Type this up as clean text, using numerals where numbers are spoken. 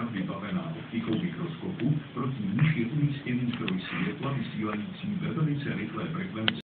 vybavená optikou mikroskopu, proti níž je umístěný zdroj světla vysílající ve velice rychlé frekvenci.